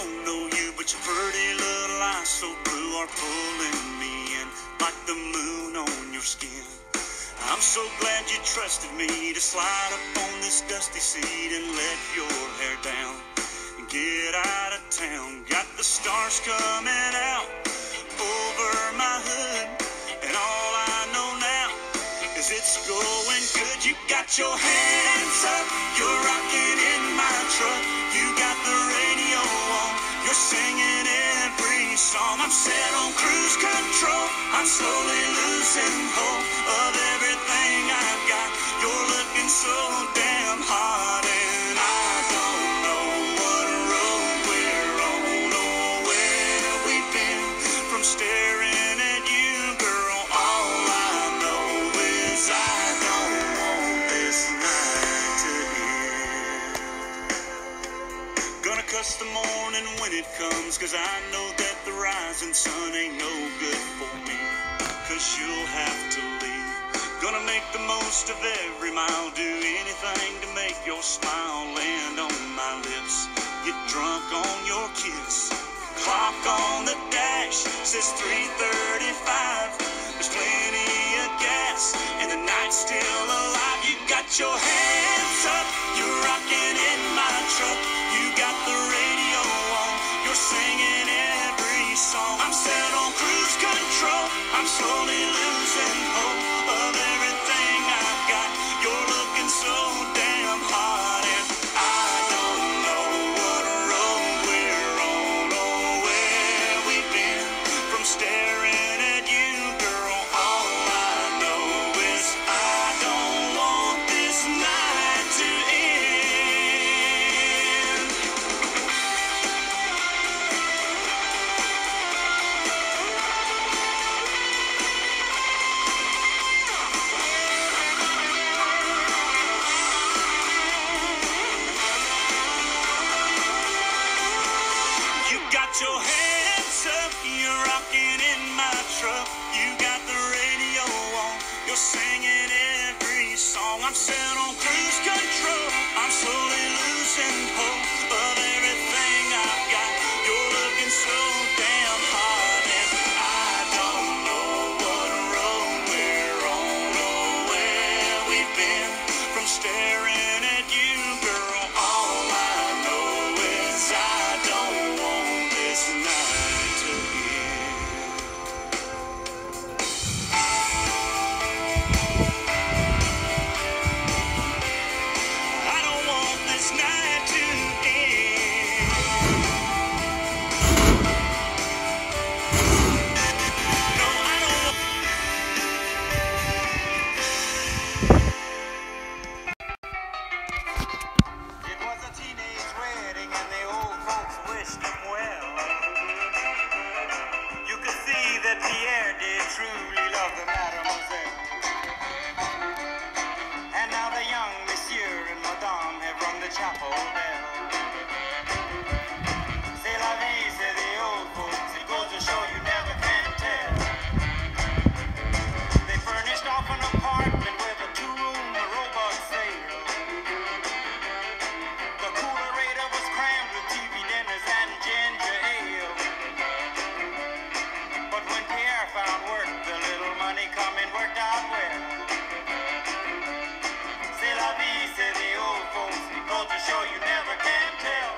don't know you, but your pretty little eyes so blue are pulling me in like the moon on your skin. I'm so glad you trusted me to slide up on this dusty seat and let your hair down and get out of town. Got the stars coming out over my hood, and all I know now is it's going good. You got your hands up, you're rocking in my truck. You got the radio on, you're singing every song. I'm set on cruise control, I'm slowly losing hope of everything I've got. You're looking so damn hot, and I don't know what road we're on or where we've been from staring at you, girl. All I know is I don't want this night to end. Gonna cuss the morning when it comes, 'cause I know that the rising sun ain't no good for me, 'cause you'll have to leave. Gonna make the most of every mile, do anything to make your smile land on my lips, get drunk on your kiss. Clock on the dash says 3:35. There's plenty of gas and the night's still alive. You got your hands up, you're rocking in my truck. You got the radio on, you're singing every song. I'm set on cruise control, I'm slowly losing hope of everything I've got. You're looking so damn hot, and I don't know what road we're on or where we've been from staring at you, girl. All I know is I don't want this night to end. You got your hands up, you're rocking in my truck. You got the radio on, you're singing every song. I'm set on cruise control, I'm slowly losing hope of everything I've got. You're looking so damn hot, and I don't know what road we're on or where we've been from staring at you, girl. All I know is I don't want this night to end. I don't want this night to end. No, I don't want. It was a teenage wedding and the old folks wished him well. You could see that Pierre did truly love the mademoiselle. And now the young monsieur and madame have rung the chapel bell. C'est la vie, say the old folks. It goes to show you never can tell. They furnished off an apartment with a two-room robot sale. The coolerator was crammed with TV dinners and ginger ale. But when Pierre found work, the little money coming worked out well. C'est la vie, say the old folks. It goes to show you never can tell.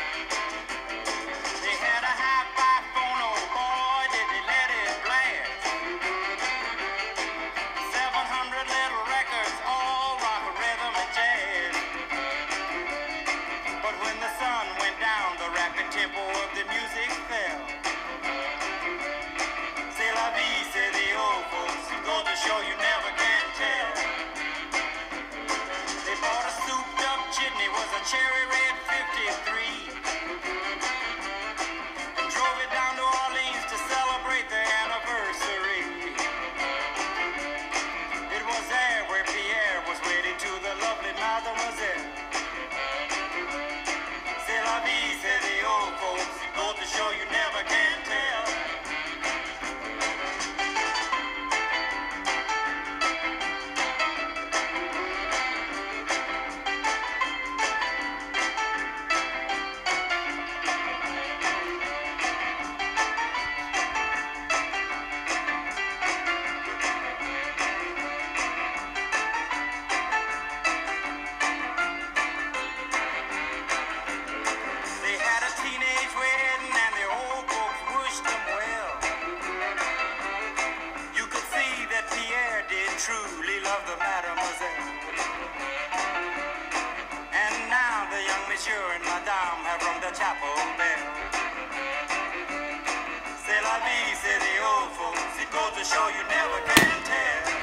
They had a hi-fi phone, oh boy, did they let it blast. 700 little records, all rock, rhythm, and jazz. But when the sun went down, the rapid tempo of the music fell. C'est la vie, say the old folks. It goes to show you never can tell. They bought a souped-up chitney, was a cherry red 53, and drove it down to Orleans to celebrate their anniversary. It was there where Pierre was wedded to the lovely mademoiselle. C'est la vie, say the old folks. It goes to show you never can Monsieur and Madame have rung the chapel bell. C'est la vie, say the old folks. It goes to show you never can tell.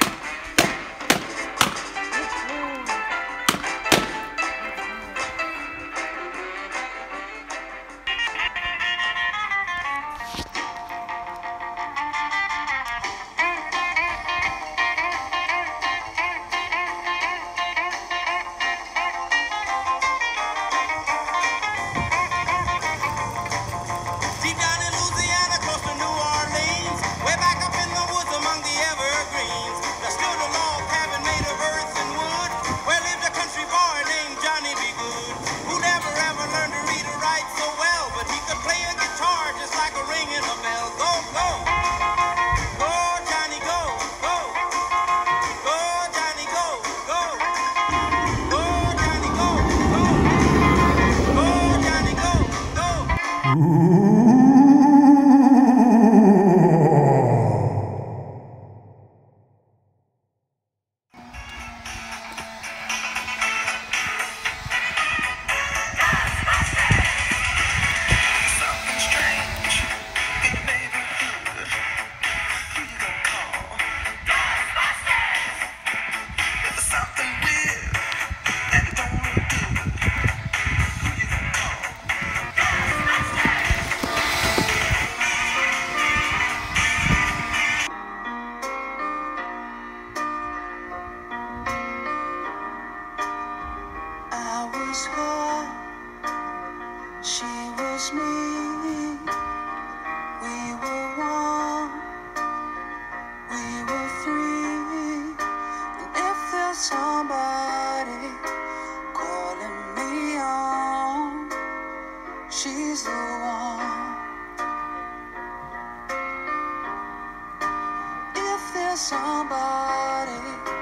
Somebody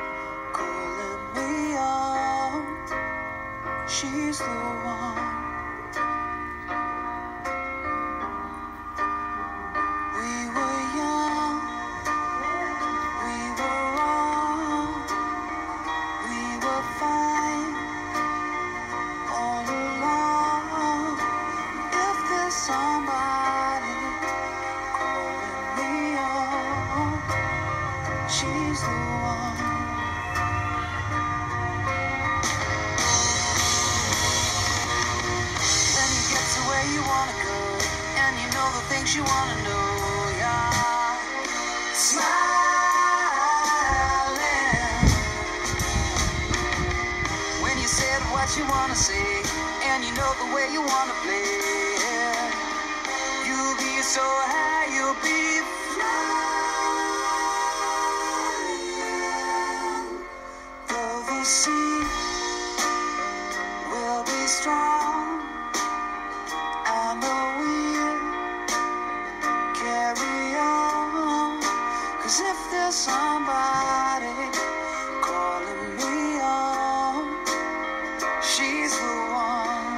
calling me on, she's the one. We were young, we were wrong, we were fine all along. If there's somebody calling me on, she's the one. When you get to where you wanna go, and you know the things you wanna know, yeah. Smiling. When you said what you wanna say, and you know the way you wanna play, you'll be so high, you'll be the sea will be strong, and the wheel carry on. 'Cause if there's somebody calling me on, she's the one.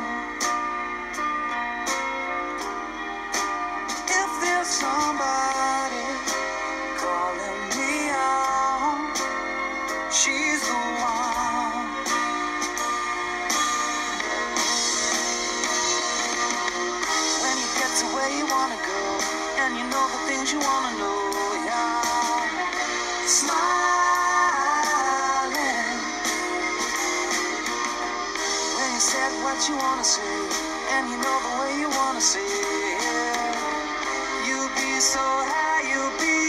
If there's somebody calling me on, she's the one. When you get to where you wanna go, and you know the things you wanna know, yeah. Smiling. When you said what you wanna say, and you know the way you wanna say, yeah. You'll be so high, you'll be